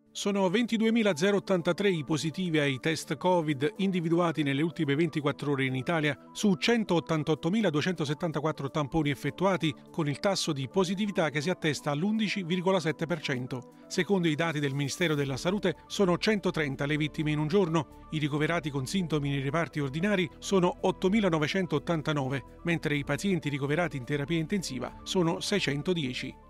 Sono 22.083 i positivi ai test Covid individuati nelle ultime 24 ore in Italia su 188.274 tamponi effettuati, con il tasso di positività che si attesta all'11,7%. Secondo i dati del Ministero della Salute sono 130 le vittime in un giorno, i ricoverati con sintomi nei reparti ordinari sono 8.989, mentre i pazienti ricoverati in terapia intensiva sono 610.